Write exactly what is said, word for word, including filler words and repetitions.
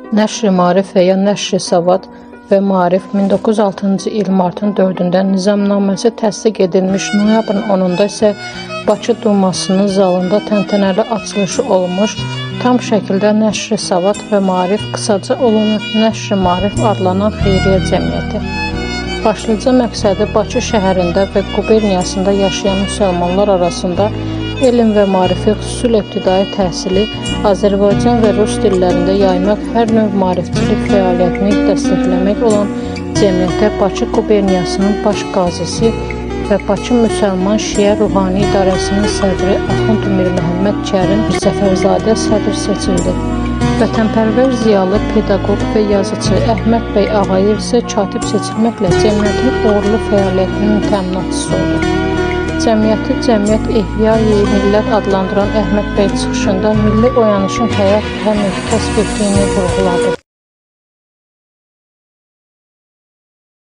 Nəşr-i Maarif və ya Nəşr-i Savad və Maarif min doqquz yüz altıncı il martın dördündə nizamnaməsi təsdiq edilmiş, noyabrın onunda isə Bakı Dumasının zalında təntənəli açılışı olmuş, tam şəkildə Nəşr-i Savad və Maarif, qısaca olunub Nəşr-i Maarif adlanan xeyriyyə cəmiyyəti. Başlıca məqsədi Bakı şəhərində və quberniyasında yaşayan müsəlmanlar arasında elm və maarifi, xüsusilə ibtidai təhsili Azərbaycan və Rus dillərində yaymaq, hər növ maarifçilik fəaliyyətini dəstəkləmək olan cəmiyyətə Bakı quberniyasının baş qazisi və Bakı Müsəlman Şiə Ruhani İdarəsinin sədri Axund Mir Məhəmməd Kərim Səfərzadə sədr seçildi. Vətənpərvər ziyalı, pedaqoq və yazıcı Əhməd bəy Ağayev isə katib seçilməklə cəmiyyətin uğurlu fəaliyyətinin təminatçısı oldu. Cəmiyyəti Cəmiyyət İhya-i Millət adlandıran Əhməd bəy çıxışında milli oyanışın həyat əhəmiyyəti kəsb etdiyini vurğuladı.